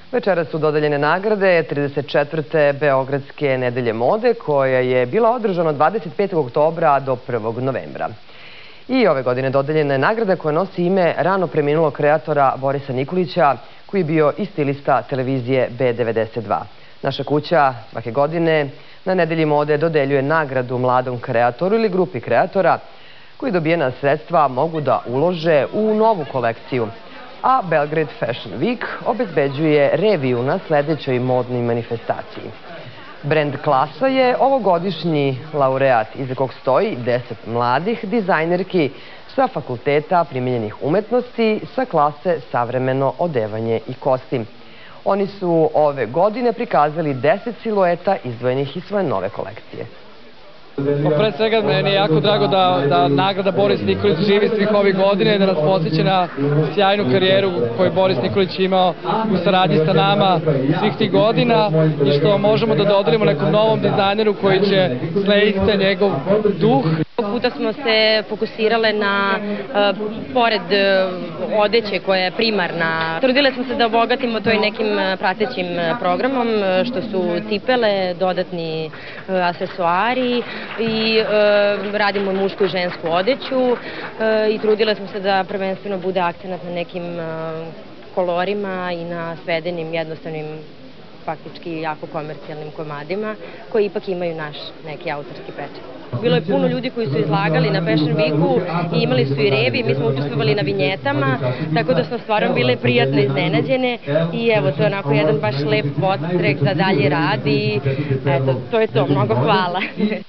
Večeras su dodeljene nagrade 34. Beogradske nedelje mode, koja je bila održana od 25. oktobra do 1. novembra. I ove godine dodeljena je nagrada koja nosi ime rano preminulog kreatora Borisa Nikolića, koji je bio i stilista televizije B92. Naša kuća svake godine na nedelji mode dodeljuje nagradu mladom kreatoru ili grupi kreatora koji dobijena sredstva mogu da ulože u novu kolekciju. A Belgrade Fashion Week obezbeđuje reviju na sledećoj modnoj manifestaciji. Brand Klasa je ovogodišnji laureat iza kog stoji 10 mladih dizajnerki sa Fakulteta primenjenih umetnosti sa klase savremeno odevanje i kostim. Oni su ove godine prikazali 10 silueta izdvojenih iz svoje nove kolekcije. Pred svega, meni je jako drago da nagrada Boris Nikolić živi svih ovih godina i da nas podsjeća na sjajnu karijeru koju Boris Nikolić imao u saradnji sa nama svih tih godina i što možemo da dodelimo nekom novom dizajneru koji će slediti njegov duh. Ovog puta smo se fokusirale na, pored odeće koja je primarna, trudile smo se da obogatimo to i nekim pratećim programom, što su cipele, dodatni asesoari i radimo mušku i žensku odeću i trudile smo se da prvenstveno bude akcenat na nekim kolorima i na svedenim, jednostavnim, faktički jako komercijalnim komadima koji ipak imaju naš neki autorski pečat. Bilo je puno ljudi koji su izlagali na Fashion Weeku i imali su i revi, mi smo učestvovali na vinjetama, tako da smo stvarno bile prijatno iznenađene i evo, to je onako jedan baš lep podstrek za dalji rad i eto, to je to, mnogo hvala.